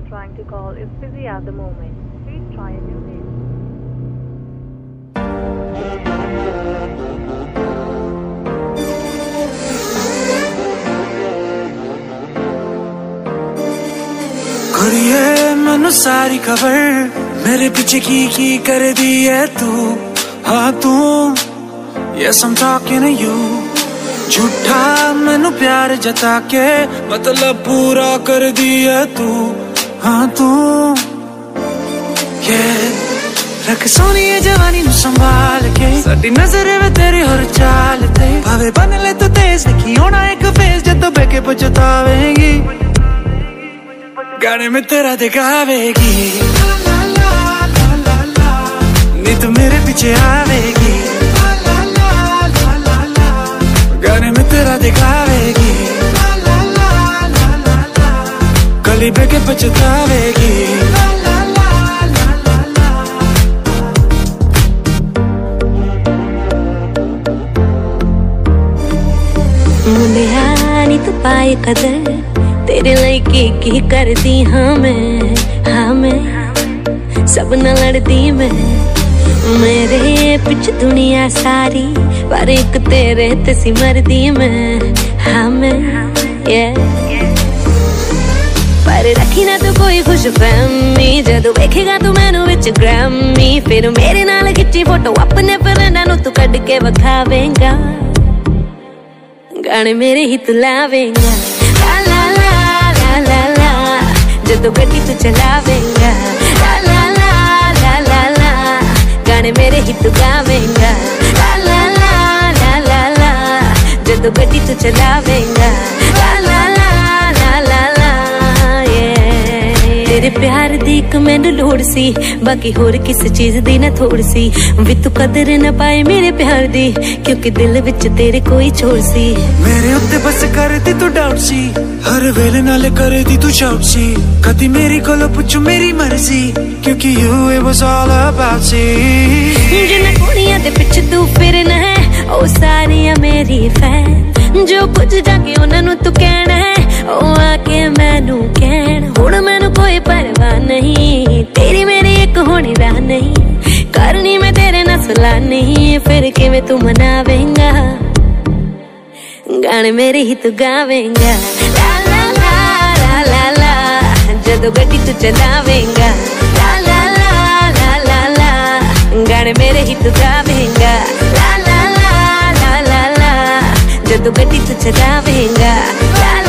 are trying to call is busy at the moment. Please try a new name. कुड़िए मैनू सारी खबर मेरे पीछे की कर दी है तू। हाँ तू Yes I'm talking to you। झूठा मैनू प्यार जता के मतलब पूरा कर दी है तू। हाँ तू रख सोनी है जवानी नू संभाल के साडी नजर वे तेरी हर चाल ते भावे बन ले तू तेज देखी होना एक फेस जदों बेके पछतावेगी गाने में तेरा दिखावेगी नी तू मेरे पीछे आवेगी गाने में तेरा दिखावेगी गली बेके पछतावेगी मुंडिया नी तू पाए कदर तेरे लाइक की कर दी। हाँ मैं सब न लड़दी मैं मेरे पिछ दुनिया सारी पर एक तेरे ते सी मरदी मैं। हाँ मैं पर रखी ना तू कोई खुश फहमी जदों वेखेगा तू मैनू विच ग्रैमी फिर मेरे नाल खिच्ची फोटो अपने फ्रेंडां नू तू कढ के वखावेंगा गाने मेरे ही तू लावेंगा जदों गड्डी तू चलावेंगा ला ला ला ला ला ला गाने मेरे ही तू गावेंगा ला ला ला ला ला ला जदों गड्डी तू चलावेंगा ला ला ला ला ला ला तेरे प्यार दी एक मैनू लोड़ सी बाकी होर किस चीज दी ना थोड़ सी वी तू कदर न पाए मेरे प्यार दी क्योंकि दिल विच तेरे कोई छोड़ सी मेरे उत्ते बस कर दी तू डाउट सी हर वेले नाले कर दी तू शाउट सी कदी मेरी कोलो पुछ मेरी मर्जी क्योंकि you it was all about you जिन्ना कुड़ियां दे पिछ तू फिरना है ओ सारियां मेरी फैन जो कुछ जाके उन्हां नू तू कहना है ओ आके मैनू कहण हुण मैनू कोई परवाह नहीं तेरी मेरी एक होने राह नहीं करनी मैं तेरे नाल सलाह नहीं फिर किवें तू मनावेंगा गाने मेरे ही तू गावेंगा ला ला ला ला ला ला जदों गड्डी तू चलावेंगा ला ला ला ला ला ला गाने मेरे ही तू गावेंगा ला ला ला ला ला ला जदों गड्डी तू चलावेंगा ला